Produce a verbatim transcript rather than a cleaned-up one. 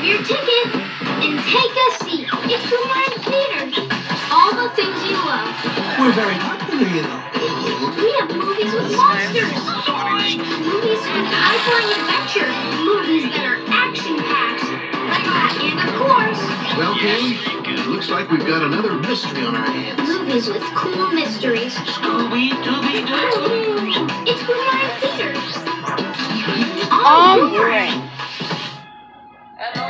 your ticket and take a seat. It's Boomerang Theater. All the things you love. We're very popular, you know. We have movies with monsters. Movies with eye-flying adventure. Movies that are action-packed. And of course... Well, Kay, looks like we've got another mystery on our hands. Movies with cool mysteries. Scooby-Dooby-Doo. It's Boomerang Theater. Oh, boy. Hello.